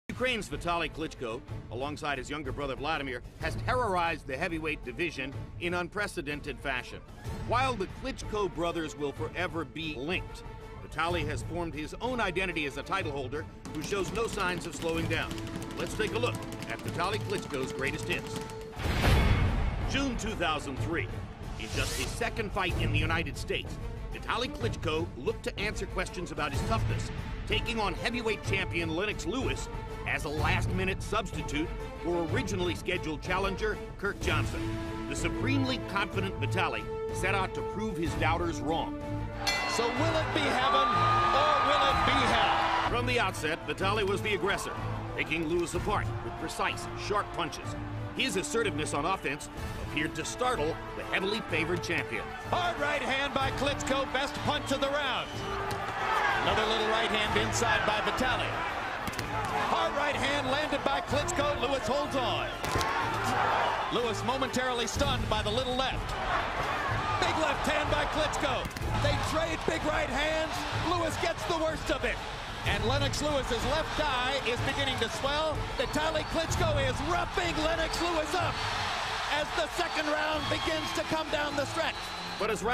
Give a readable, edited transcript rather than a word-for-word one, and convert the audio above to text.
Ukraine's Vitaly Klitschko, alongside his younger brother Vladimir, has terrorized the heavyweight division in unprecedented fashion. While the Klitschko brothers will forever be linked, Vitaly has formed his own identity as a title holder who shows no signs of slowing down. Let's take a look at Vitaly Klitschko's greatest hits. June 2003. In just his second fight in the United States, Vitaly Klitschko looked to answer questions about his toughness, taking on heavyweight champion Lennox Lewis as a last-minute substitute for originally scheduled challenger Kirk Johnson. The supremely confident Vitaly set out to prove his doubters wrong. So will it be heaven or will it be hell? From the outset, Vitaly was the aggressor, picking Lewis apart with precise, sharp punches. His assertiveness on offense appeared to startle the heavily favored champion. Hard right hand by Klitschko, best punch of the round. Another little right hand inside by Vitaly. Hard right hand landed by Klitschko. Lewis holds on. Lewis momentarily stunned by the little left. Big left hand by Klitschko. They trade big right hands. Lewis gets the worst of it. And Lennox Lewis's left eye is beginning to swell. Vitaly Klitschko is roughing Lennox Lewis up as the second round begins to come down the stretch. But as